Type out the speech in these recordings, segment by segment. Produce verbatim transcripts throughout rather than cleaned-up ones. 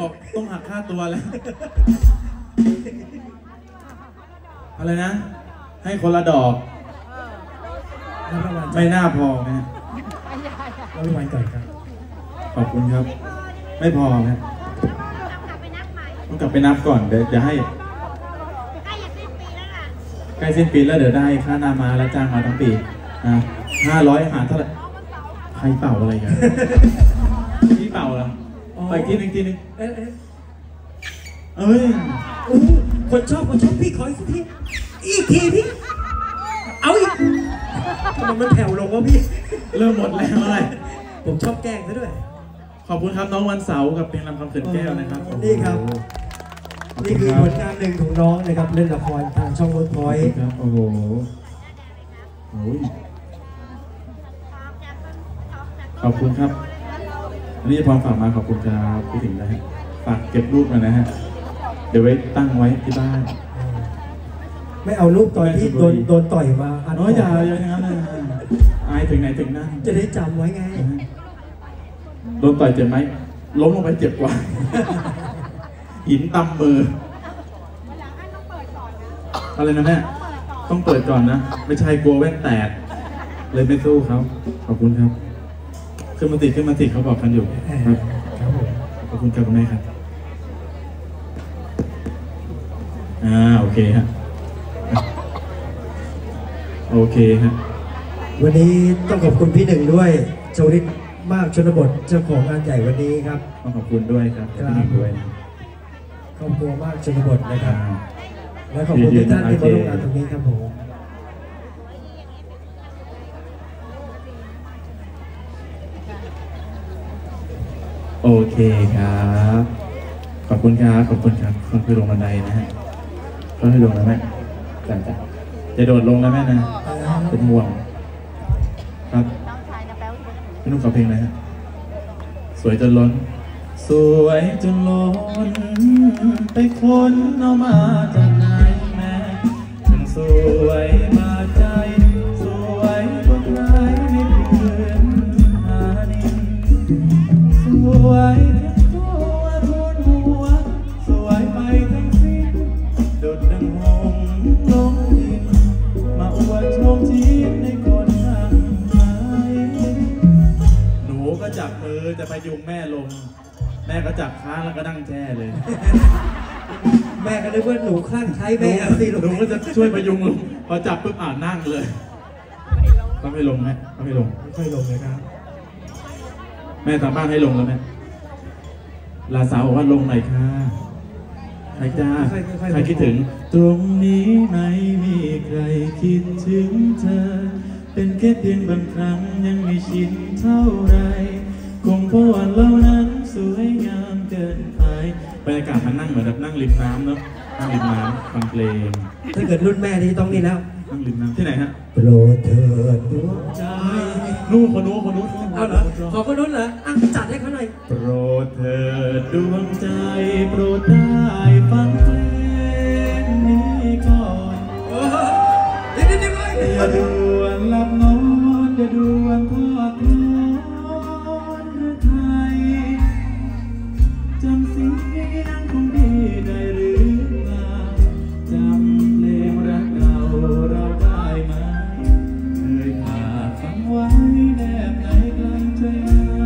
บอกต้องหักค่าตัวแล้วอะไรนะให้คนละดอกไม่น่าพอนะแล้วรางวัลก่อนครับขอบคุณครับไม่พอนะต้องกลับไปนับก่อนเดี๋ยวจะให้ใกล้สิ้นปีแล้วเดี๋ยวได้ค่านามาและจ้างมาทั้งปีนะห้าร้อยหารเท่าไหร่ใครเป่าอะไรกันพี่เป่าเหรอไปทีนึงทีนึงเอ้ยเอ้ยคนชอบคนชอบพี่ขออีกทีอีกทีพี่เอาอีกทำไมมันแผ่วลงวะพี่เริ่มหมดแล้วอะไรผมชอบแกล้งซะด้วยขอบคุณครับน้องวันเสาร์กับเพลงลำคำเขื่อนแก้วนะครับนี่ครับนี่คือผลงานหนึ่งของน้องนะครับเล่นละครทางช่องเวิร์กพอยต์ครับโอ้โหโอ้ยขอบคุณครับอันนี้พร้อมฝากมาขอบคุณครับพี่ถึงนะฮะฝากเก็บรูปมานะฮะเดี๋ยวไว้ตั้งไว้ที่บ้านไม่เอารูปตอนที่โดนโดนต่อยมาอ๋ออย่าอย่างนั้นเลยอายถึงไหนถึงนั่นจะได้จำไว้ไงโดนต่อยเจ็บไหมล้มลงไปเจ็บกว่าหินตำมืออะไรนะแม่ต้องเปิดก่อนนะไม่ใช่กลัวแว่นแตกเลยไม่สู้เขาขอบคุณครับขึ้นมาติดขึ้นมาติดเขาบอกกันอยู่ครับขอบคุณครับคุณแม่ครับอ่าโอเคฮะโอเคฮะวันนี้ต้องขอบคุณพี่หนึ่งด้วยชวลิตมากชนบทเจ้าของงานใหญ่วันนี้ครับต้องขอบคุณด้วยครับพี่หนึ่งด้วยครอบครัวมากชนบทนะครับและขอบคุณทุกท่านที่มาร่วมงานตรงนี้ครับผมโอเคครับขอบคุณครับขอบคุณครับค่อยๆลงบันไดนะฮะค่อยๆลงนะแม่จังจังจะโดดลงแล้วแม่นะเป็นห่วงครับพี่นุ่มขอเพลงอะไรฮะสวยจนล้นสวยจนล้นไปคนเอามาจากไหนแม่ถึงสวยมาใจสวยบนไหนไม่เพื่อนหาดินสวยทั้งตัวทุนหัวสวยไปทั้งสิ้นดุจดังหงส์ลงดินมาอวดโชมชีพในคนนั่งไม้หนูก็จับมือจะไปยุงแม่ลงแม่ก็จับค้างแล้วก็นั่งแช่เลยแม่ก็เลยว่าหนูข้างใช้แม่สิหนูก็จะช่วยพยุงลงพอจับปุ๊บอ่านนั่งเลยต้องให้ลงไหมต้องให้ลงไม่ค่อยลงเลยครับแม่ตามบ้านให้ลงแล้วแม่ลาสาวบอกว่าลงหน่อยค่ะใครจ้าใครคิดถึงตรงนี้ไม่มีใครคิดถึงเธอเป็นแค่เพียงบางครั้งยังไม่ชินเท่าไรคงเพราะว่าเรานั้นสวยงามเกินไปบรรยากาศมันนั่งเหมือนแบบนั่งริมน้ำเนาะนั่งริมน้ำฟังเพลงถ้าเกิดรุ่นแม่ที่ต้องนี่แล้วนั่งริมน้ำที่ไหนฮะโปรดเถิดดวงใจนู่นคนนู้นคนนู้นเอาเหรอขอคนนู้นเหรออ่ะจัดให้เขาหน่อยโปรดเถิดดวงใจโปรดได้ฟังเพลงนี้ก่อนเดี๋ยวเดี๋ยวเดี๋ยวอย่าด่วนหลับนอนอย่าด่วนทอดจำเสียงของพี่ได้หรือเปล่าจำเพลงรักเราเราได้ไหมเคยพาฟังไว้แนบในกลางใจ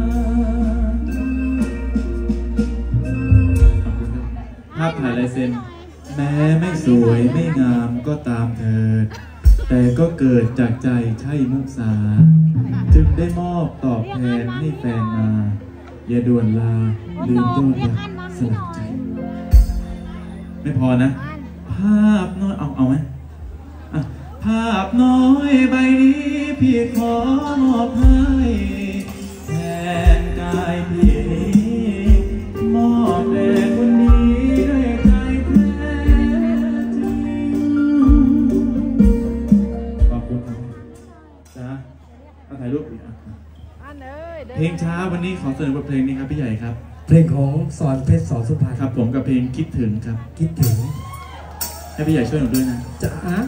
ภาพถ่ายลายเซ็นแม้ไม่สวยไม่งามก็ตามเถิดแต่ก็เกิดจากใจใช่มุสาจึงได้มอบตอบแทนให้แฟนมาอย่าด่วนลาลืมต้นรักสลักใจไม่พอนะภาพน้อยเอาเอาไหมภาพน้อยใบนี้พี่ขอมอบให้แทนกายพี่มอบแด่คนนี้ด้วยใจแท้จริงขอบคุณครับจ้ามาถ่ายรูปอีกเพลงช้าวันนี้ขอเสนอบทเพลงนี้ครับพี่ใหญ่ครับเพลงของสอนเพชรสอนสุพรรณครับผมกับเพลงคิดถึงครับคิดถึงให้พี่ใหญ่ช่วยหนูด้วยนะจ้า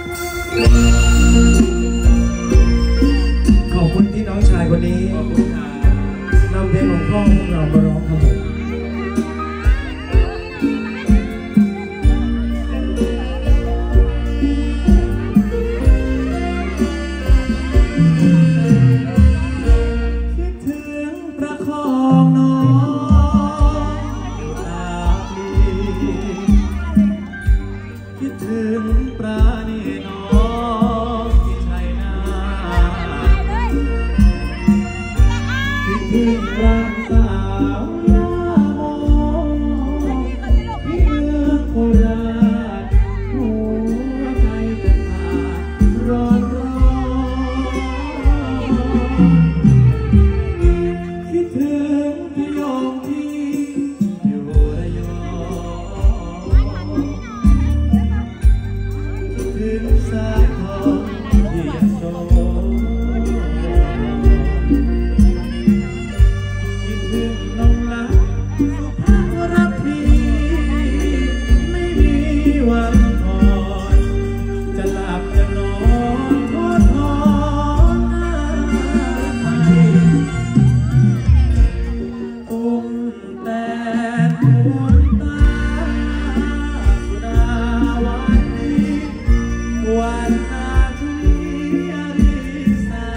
ขอบคุณที่น้องชายคนนี้นำเพลงของพ่อพวกเรามาร้องครับผมถึงรักสาวยาโมที่เมืองโคราชหัวใจจะขาดร้อนร้อนคิดถึงพี่ยงที่อยู่ระยองคิดถึงสายทองที่ยโสคิดถึงน้องรักสุภาพรักพี่ไม่มีวันพอจะหลับจะนอนทอดทอนหน้าไทยอุ้มแต่ดวงตาสุดาวันนี้วันนาทุลีอริสา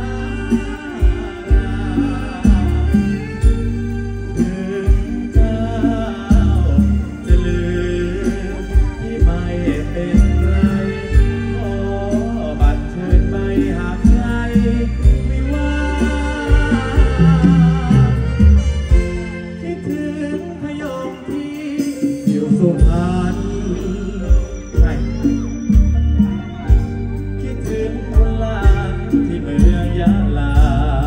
ถึงเจ้าจะลืมที่ไม่เป็นไรขอบัตรเชิญไปหากใครไม่ว่าคิดถึงพยองที่อยู่สุพรรณใช่คิดถึงคนลานที่เมืองยะลา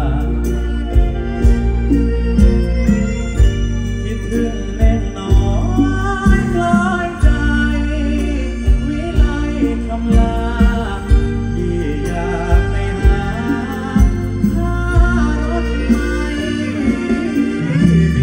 คิดถึงแน่น้อยคล้อยใจวิไลคำลาที่อยากไปหาข้ารถไม่มี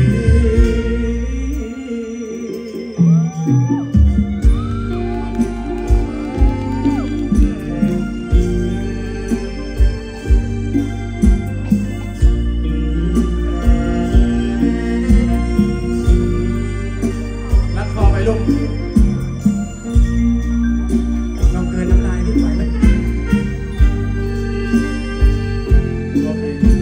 รัดคอไปลูกลองเกินน้ำลายนิดหน่อยไหมโอเค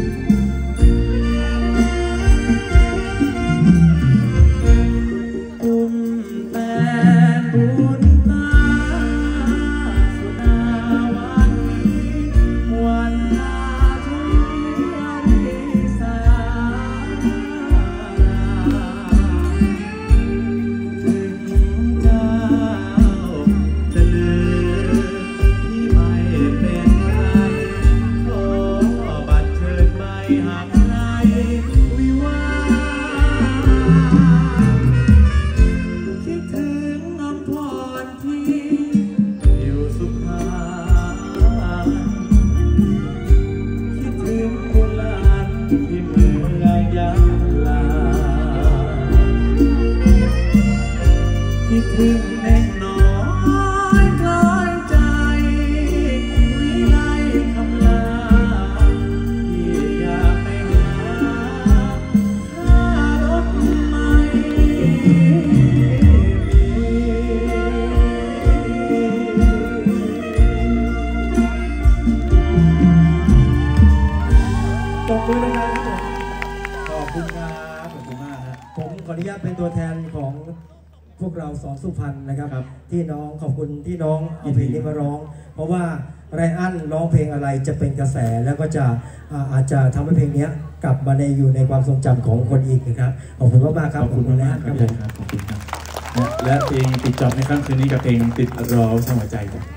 อุ้มแต่บุญตาสุดาวันนี้วันนาทุลีอริสาถึงเจ้าจะลืมที่ไม่เป็นไรขอบัตรเชิญไปหากใครวิวาคิดถึงอำพรที่อยู่สุพรรณคิดถึงโบราณที่เมืองยะลาคิดถึงแน่น้อยคล้อยใจวิไลคำลาที่อยากไปหาข้ารถไม่ตบมือดังๆครับผมขอบคุณครับขอบคุณมากครับผมขออนุญาตเป็นตัวแทนของพวกเราสอนสุพรรณนะครับครับที่น้องขอบคุณที่น้องเอาเพลงนี้มาร้อง เพราะว่าไรอันร้องเพลงอะไรจะเป็นกระแสแล้วก็จะอ่าอาจจะทำให้เพลงนี้กลับมาในอยู่ในความทรงจำของคนอีกนะครับขอบคุณมากๆครับขอบคุณมากครับผมขอบคุณครับและและเพลงติดจอบในค่ำคืนนี้กับเพลงติดรอสมัยใจจ้ะ